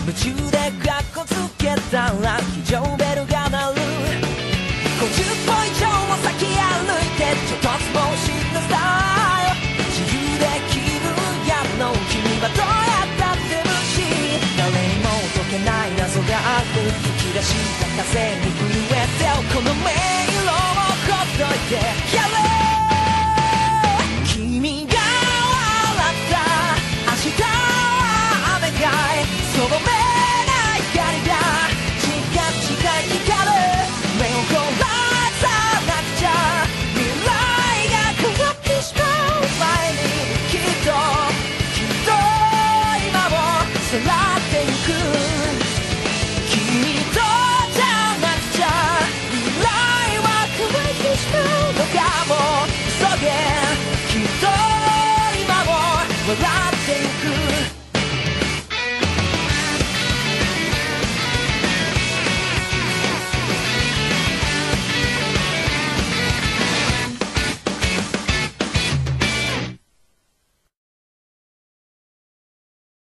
夢中でカッコつけたら非常ベルが鳴る。50歩以上も先歩いてちょっとつぼしのスタイル。自由で気分やの君はどうやったって無視。誰にも解けない謎がある。吹き出した風に震えてこの迷路をほっといて